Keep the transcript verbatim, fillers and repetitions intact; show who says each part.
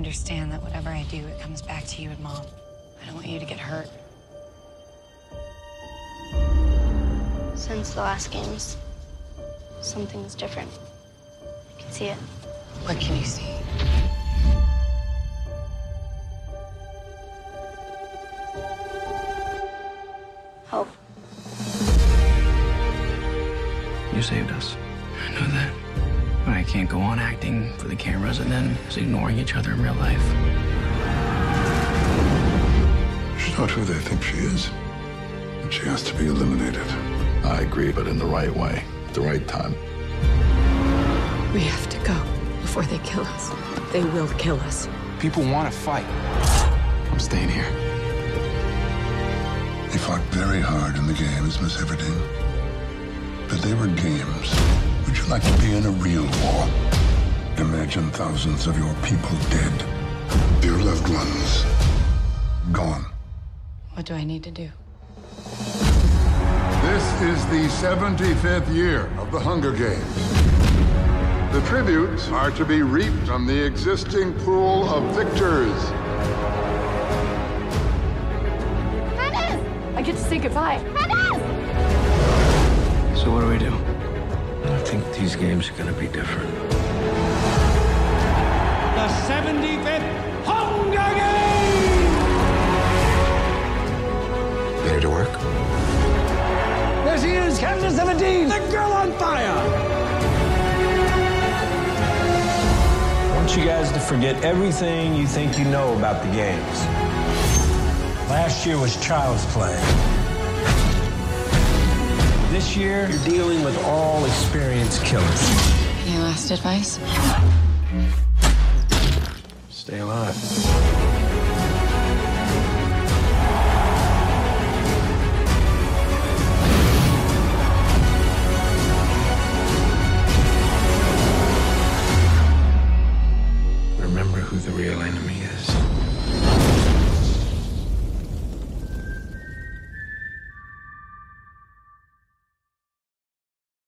Speaker 1: understand that whatever I do, it comes back to you and Mom. I don't want you to get hurt.
Speaker 2: Since the last games, something's different. I can see it.
Speaker 1: What can you see?
Speaker 2: Hope.
Speaker 3: You saved us. I know that. But I can't go on acting for the cameras and then just ignoring each other in real life.
Speaker 4: She's not who they think she is. And she has to be eliminated.
Speaker 5: I agree, but in the right way, at the right time.
Speaker 6: We have to go before they kill us. They will kill us.
Speaker 7: People want to fight. I'm staying here.
Speaker 4: They fought very hard in the games, Miss Everdeen. But they were games. Would you like to be in a real war? Imagine thousands of your people dead. Your loved ones gone.
Speaker 1: What do I need to do?
Speaker 4: This is the seventy-fifth year of the Hunger Games. The tributes are to be reaped from the existing pool of victors.
Speaker 2: Hannah!
Speaker 6: I get to say goodbye.
Speaker 2: Hannah!
Speaker 3: So what do we do?
Speaker 5: I think these games are going to be different.
Speaker 8: The seventy-fifth Hunger Games!
Speaker 5: Ready to work?
Speaker 8: There she is, Katniss Everdeen, the girl on fire!
Speaker 9: I want you guys to forget everything you think you know about the games.
Speaker 8: Last year was child's play.
Speaker 9: This year, you're dealing with all experienced killers.
Speaker 1: Any last advice?
Speaker 5: Stay alive.